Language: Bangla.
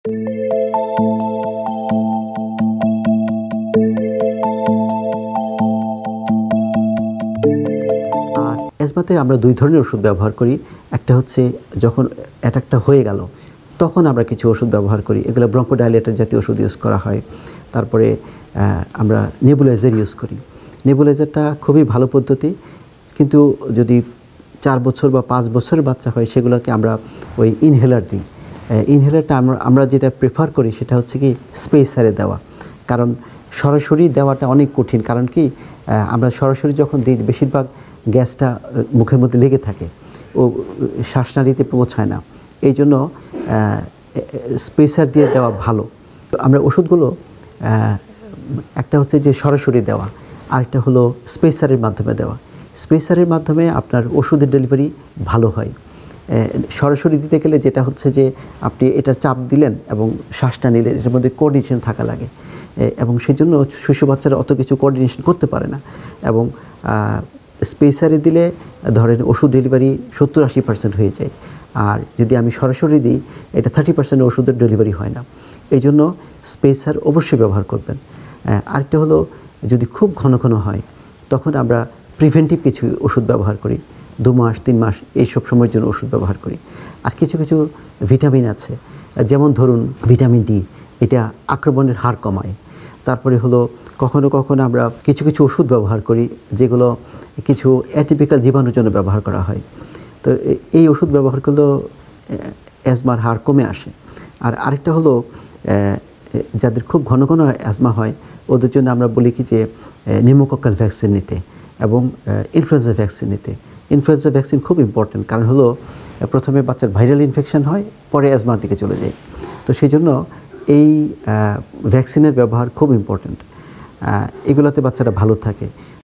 আর অ্যাজমাতে আমরা দুই ধরনের ওষুধ ব্যবহার করি। একটা হচ্ছে যখন অ্যাটাকটা হয়ে গেল তখন আমরা কিছু ওষুধ ব্যবহার করি, এগুলো ব্রঙ্কোডাইলেটর জাতীয় ওষুধ ইউজ করা হয়। তারপরে আমরা নেবুলাইজার ইউজ করি। নেবুলাইজারটা খুবই ভালো পদ্ধতি, কিন্তু যদি 4 বছর বা 5 বছরের বাচ্চা হয় সেগুলোকে আমরা ওই ইনহেলার দিই। ইনহেলারটা আমরা যেটা প্রেফার করি সেটা হচ্ছে কি স্পেসারে দেওয়া, কারণ সরাসরি দেওয়াটা অনেক কঠিন। কারণ কি আমরা সরাসরি যখন দিই বেশিরভাগ গ্যাসটা মুখের মধ্যে লেগে থাকে, ও শ্বাসনালীতে পৌঁছায় না। এই জন্য স্পেসার দিয়ে দেওয়া ভালো। আমরা ওষুধগুলো একটা হচ্ছে যে সরাসরি দেওয়া, আরেকটা হলো স্পেসারের মাধ্যমে দেওয়া। স্পেসারের মাধ্যমে আপনার ওষুধের ডেলিভারি ভালো হয়। সরাসরি দিতে গেলে যেটা হচ্ছে যে আপনি এটা চাপ দিলেন এবং শ্বাসটা নিলেন, এটার মধ্যে কোঅর্ডিনেশন থাকা লাগে, এবং সেই জন্য শিশু বাচ্চারা অত কিছু কোঅর্ডিনেশন করতে পারে না। এবং স্পেসারে দিলে ধরেন ওষুধ ডেলিভারি 70-80% হয়ে যায়, আর যদি আমি সরাসরি দিই এটা 30% ওষুধের ডেলিভারি হয় না। এই জন্য স্পেসার অবশ্যই ব্যবহার করবেন। আরেকটা হলো যদি খুব ঘন ঘন হয় তখন আমরা প্রিভেন্টিভ কিছু ওষুধ ব্যবহার করি, 2 মাস 3 মাস এইসব সময়ের জন্য ওষুধ ব্যবহার করি। আর কিছু কিছু ভিটামিন আছে, যেমন ধরুন ভিটামিন ডি, এটা আক্রমণের হার কমায়। তারপরে হলো কখনো কখনো আমরা কিছু কিছু ওষুধ ব্যবহার করি যেগুলো কিছু অ্যাটিপিক্যাল জীবাণুর জন্য ব্যবহার করা হয়। তো এই ওষুধ ব্যবহার করলেও অ্যাজমার হার কমে আসে। আর আরেকটা হলো যাদের খুব ঘন ঘন অ্যাজমা হয় ওদের জন্য আমরা বলি কি যে নিউমোকক্কাল ভ্যাকসিন নিতে এবং ইনফ্লুয়েঞ্জা ভ্যাকসিন নিতে। ইনফ্লুয়েঞ্জা ভ্যাকসিন খুব ইম্পর্টেন্ট, কারণ হলো প্রথমে বাচ্চার ভাইরাল ইনফেকশন হয়, পরে অ্যাজমার দিকে চলে যায়। তো সেই জন্য এই ভ্যাকসিনের ব্যবহার খুব ইম্পর্টেন্ট। এগুলোতে বাচ্চারা ভালো থাকে।